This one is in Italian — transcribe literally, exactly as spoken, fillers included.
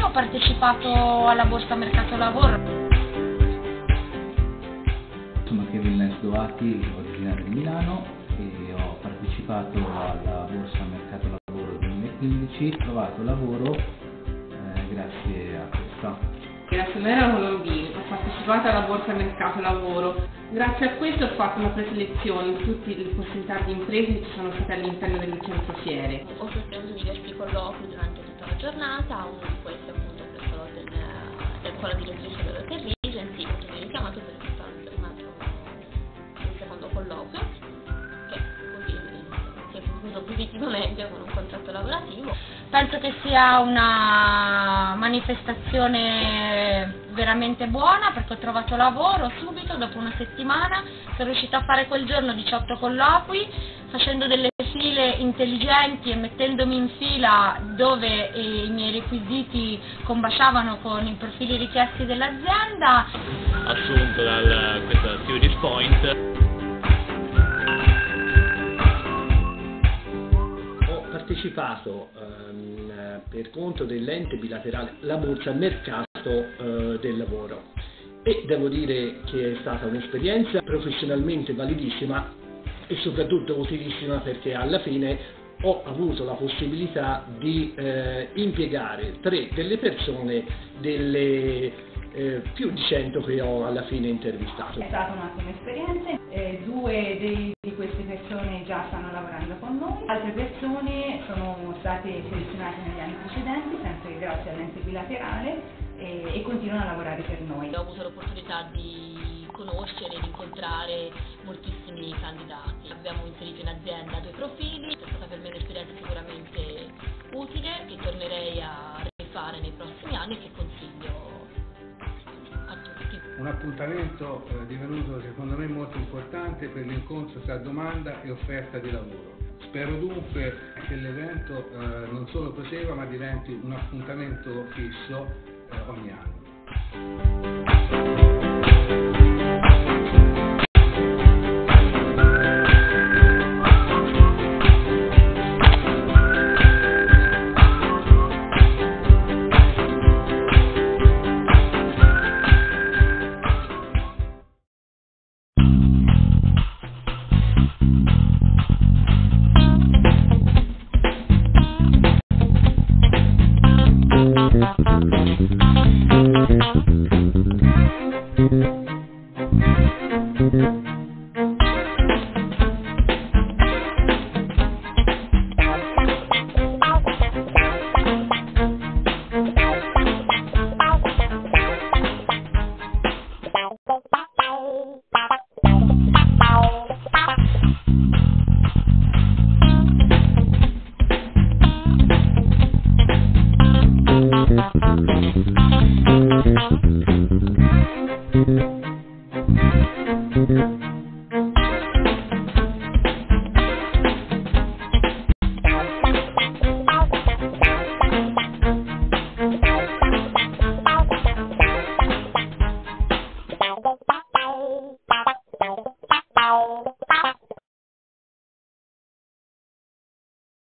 ho partecipato alla Borsa Mercato Lavoro. Sono Kevin Doati, originario di Milano, e ho partecipato alla Borsa Mercato Lavoro duemilaquindici, ho trovato lavoro eh, grazie a questa. Grazie a Mera Colombini, ho partecipato alla Borsa Mercato Lavoro. Grazie a questo ho fatto una preselezione in tutte le possibilità di imprese che ci sono state all'interno delle centro fiere. Ho sostenuto diversi colloqui durante tutta la giornata, uno di questi appunto presso l'hotel del con la direttrice dell'hotel Regency, che mi ha richiamato per effettuare un altro un secondo colloquio, che così si è concluso positivamente con un contratto lavorativo. Penso che sia una manifestazione veramente buona, perché ho trovato lavoro subito, dopo una settimana, sono riuscita a fare quel giorno diciotto colloqui, facendo delle file intelligenti e mettendomi in fila dove eh, i miei requisiti combaciavano con i profili richiesti dell'azienda. Assunto da questa Stewardess Point. Ho partecipato ehm, per conto dell'ente bilaterale la Borsa Mercato eh, del Lavoro e devo dire che è stata un'esperienza professionalmente validissima e soprattutto utilissima, perché alla fine ho avuto la possibilità di eh, impiegare tre delle persone delle eh, più di cento che ho alla fine intervistato. È stata un'ottima esperienza, eh, due dei, di queste persone già stanno lavorando con noi, altre persone sono state selezionate negli anni precedenti, sempre grazie all'ente bilaterale, e, e continuano a lavorare per noi. Ho avuto l'opportunità di conoscere e di incontrare moltissimi candidati. Abbiamo inserito in azienda due profili, è stata per me un'esperienza sicuramente utile che tornerei a rifare nei prossimi anni e che consiglio a tutti. Un appuntamento eh, divenuto secondo me molto importante per l'incontro tra domanda e offerta di lavoro. Spero dunque che l'evento eh, non solo prosegua ma diventi un appuntamento fisso eh, ogni anno.